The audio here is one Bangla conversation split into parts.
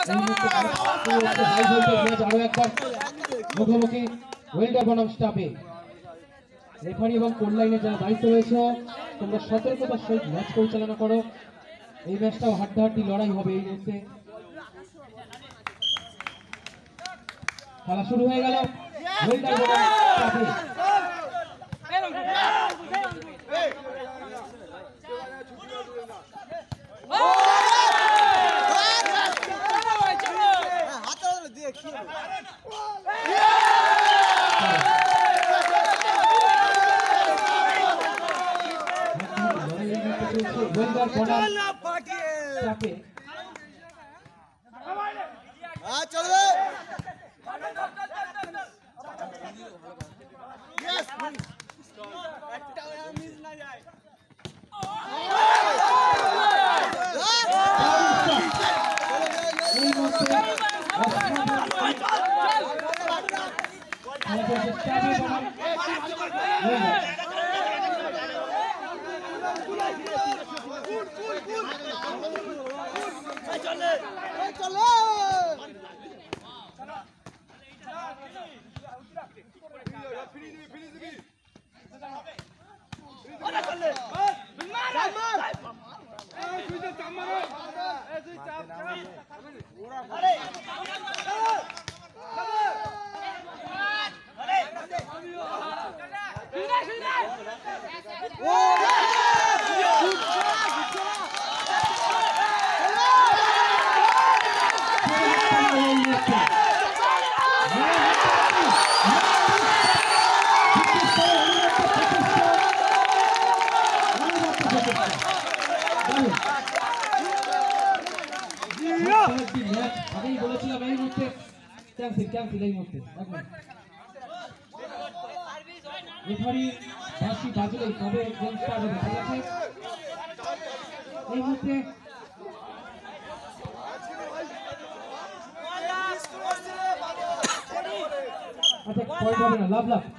আরো একবার মুখোমুখি ওয়েল্ডার বনাম স্টাফে রেফারি এবং কোন লাইনে যারা দায়িত্ব রয়েছে তোমরা সতর্কতার সহিত ম্যাচ পরিচালনা করো। এই ম্যাচটাও হাড্ডাহাড্ডি লড়াই হবে। এই মুহূর্তে খেলা শুরু হয়ে গেল। ওয়েল্ডার বনাম স্টাফে রেফারি বাঁশি বাজলেই তবে গেম স্টার্ট হবে। ঠিক আছে, এই মুহূর্তে আচ্ছা পয়েন্ট হবে না, লাভ লাভ।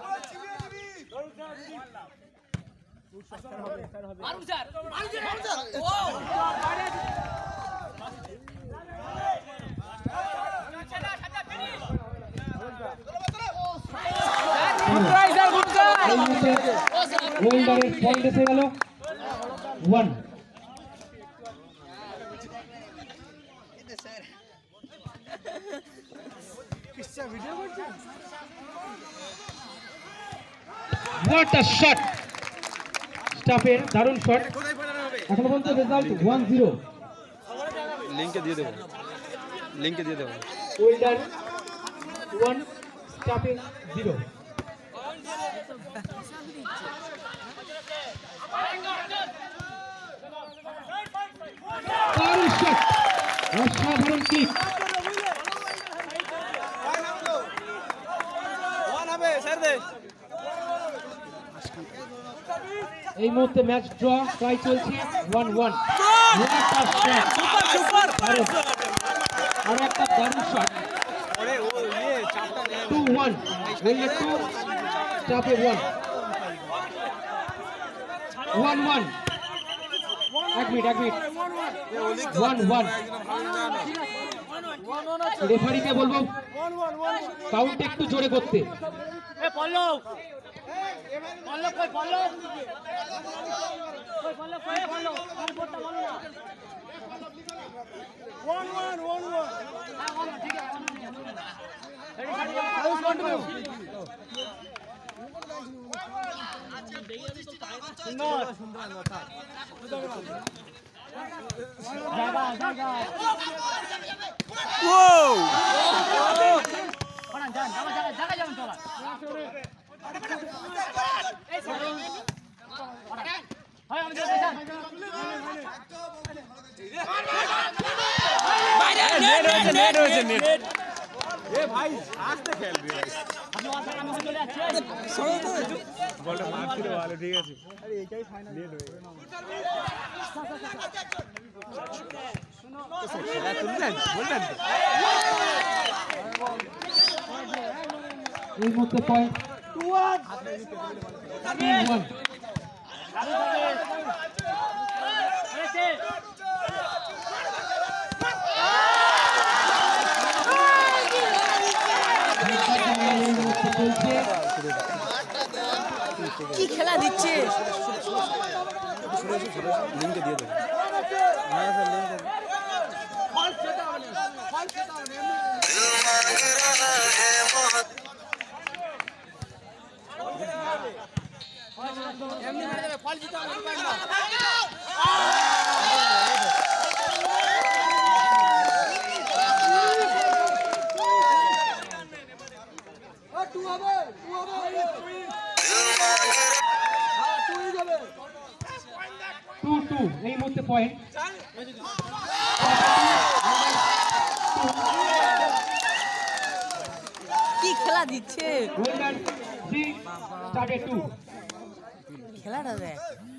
ওয়েল্ডারের পয়েন্ট এসে গেল 1। What a shot! স্টাফের দারুণ শট। এখনো পর্যন্ত রেজাল্ট 1-0। লিংকে দিয়ে দেব, লিংকে দিয়ে দেব। ওয়েল্ডার 1 স্টাফে 0। অসাধারণ কিক। এই মুহূর্তে ম্যাচ ড্র, ট্রাই চলছে 1-1। আর একটা দারুণ শট। 2-1 ওয়েল্ডার 2 স্টাফে 1। 1-1 এক মিনিট 1-1। রেফারিকে বলবো কাউন্ট একটু জোরে করতে। ভাই আস্তে খেলবি ভাই, বলটা মারছিল ভালো, ঠিক আছে। আরে এইটাই ফাইনাল লেট হয়ে গেল। খেলা তুলবেন বলবেন তো। এই মুহূর্তে পয়েন্ট 2-1। কি খেলা দিচ্ছে লিঙ্কে দিয়ে দেবো এই মুহূর্তে পয়েন্ট কি খেলা দিচ্ছে উইনার 3 স্টার্টেড 2 খেলাটা দেখ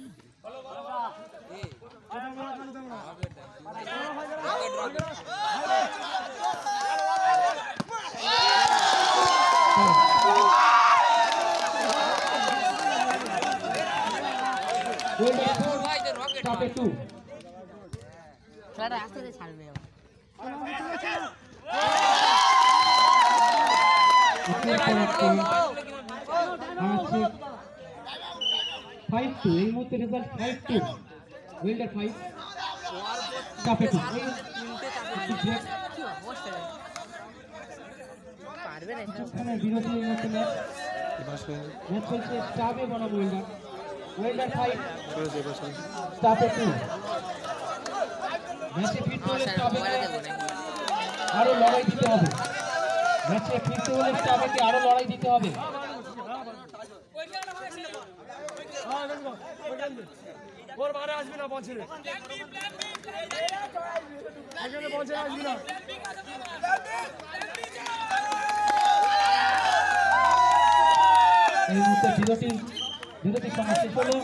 উইনার 4 স্টার্টেড 2 খেলাটা আস্তে আস্তে ছাড়বে এই মুহূর্তে রেজাল্ট 5-2 উইন্ডার 5 স্টাফে 2 পারবে না এখানে বিরতি এই মুহূর্তে ম্যাচ চলছে স্টাফে বনাম উইন্ডার 5 স্টাফে 2 ম্যাচে ফিরতে হলে স্টাফে আরো লড়াই দিতে হবে ম্যাচে ফিরতে হলে স্টাফে আরো লড়াই দিতে হবে ওর বারে আসবি না বলছিল এখানে বলছে আসবি না এই মুহূর্তে বিরতি সময় শেষ হলো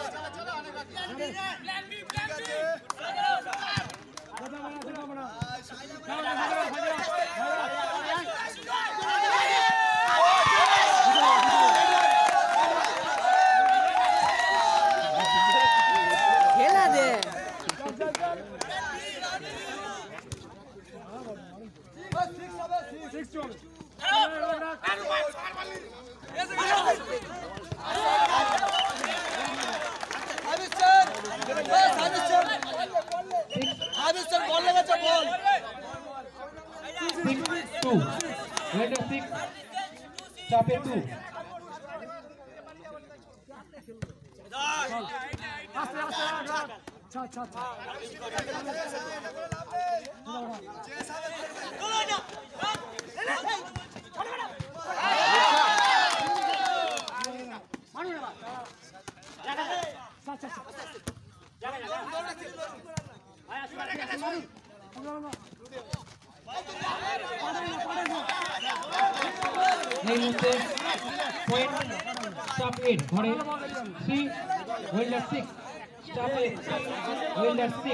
খেলা দে চাপে 2 এই মুহূর্তে পয়েন্ট স্টাফ 8 ঘরে 3 উইন্ডার 6 স্টাফ 8 উইন্ডার 6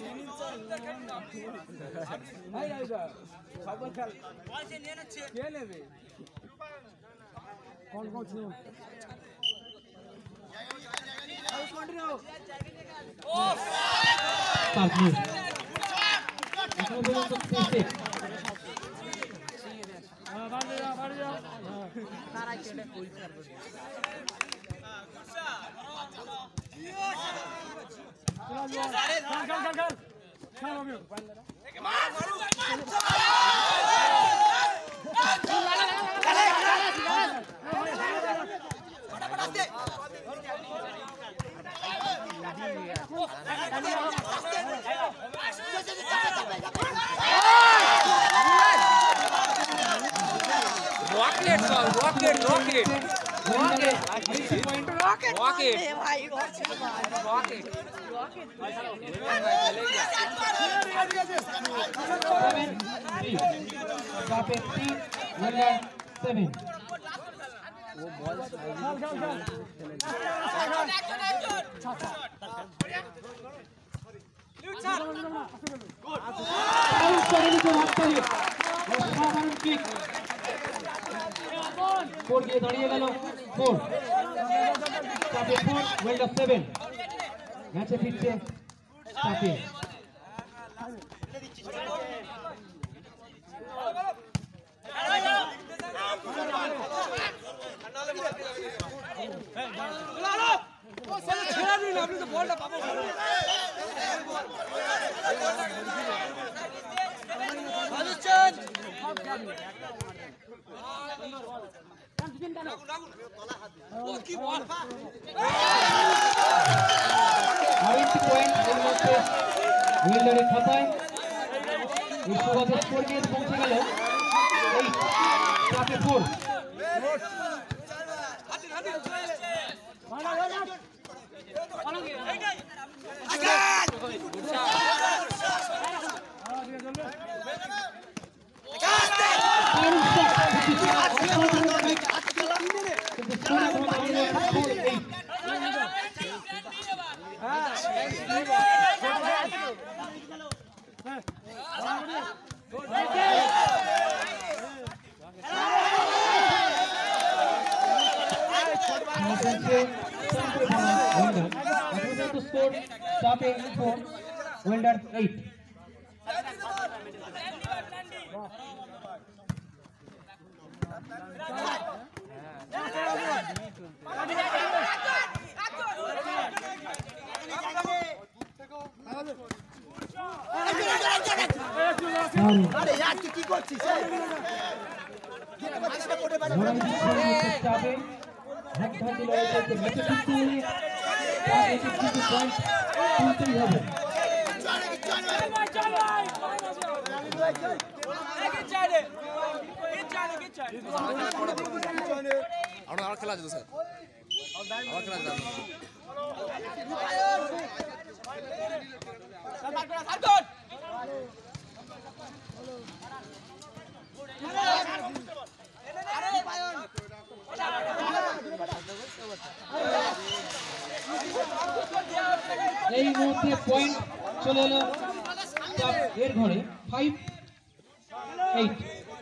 দাঁড়িয়ে গেল 4 7 ম্যাচে ফিরছে স্টাফে আরেকটি পয়েন্ট এর মধ্যে উইল্ডারের খাতায় বিশ্বকাপের স্কোর নিয়ে পৌঁছে গেল এই চাপে 4 Welder 8. আরে यार তুই কি করছিস আমার খেলা আছে তো স্যার আমার খেলা আছে এই মুহূর্তে পয়েন্ট চলে এলো এর ঘরে 5-8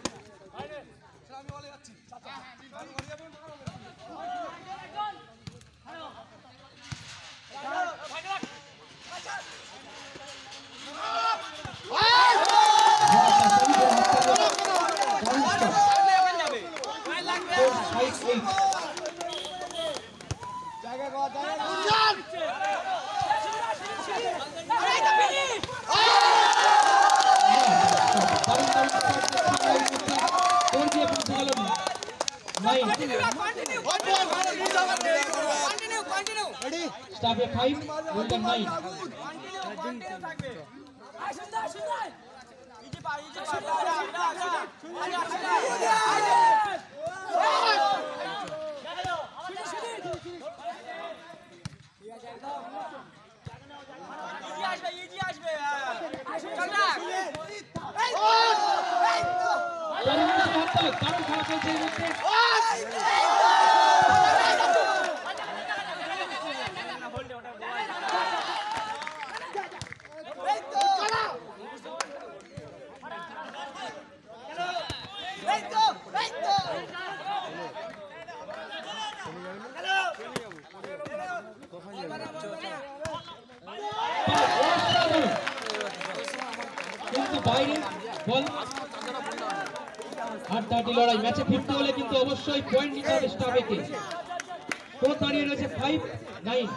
Stop at 5, Welder 9. কিন্তু বাইরে বল হাড্ডাহাড্ডি লড়াই ম্যাচে ফিরতে হলে কিন্তু অবশ্যই পয়েন্ট নিতে হবে স্টাবেকে স্কোর দাঁড়িয়ে রয়েছে 5-9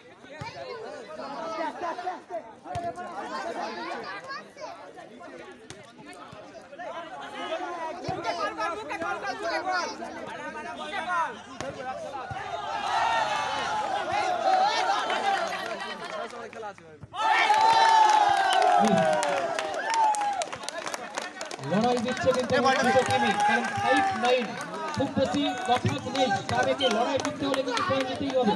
লড়াই দিচ্ছে কিন্তু কারণ 5-9 খুব বেশি তফাৎ নেই স্টাবেকে লড়াই করতে হলে কিন্তু পয়েন্ট নিতেই হবে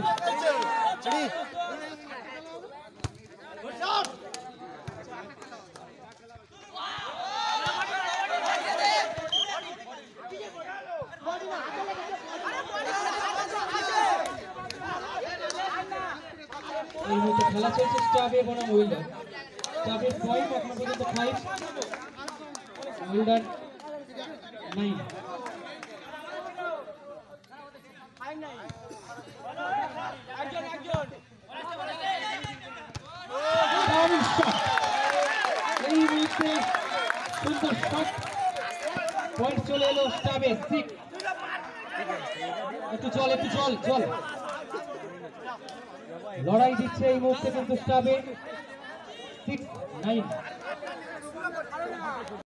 এই মুহূর্তে খেলা চলছে স্টাবে বনাম ওয়েল্ডার স্টাবের পয়েন্ট এখনো পর্যন্ত 5 ওয়েল্ডার 9 এই মুহূর্তে সুন্দর শট পয়েন্ট চলে এলো স্টাবে 6 একটু চল লড়াই দিচ্ছে এই মুহূর্তে কিন্তু স্টাবে 6-9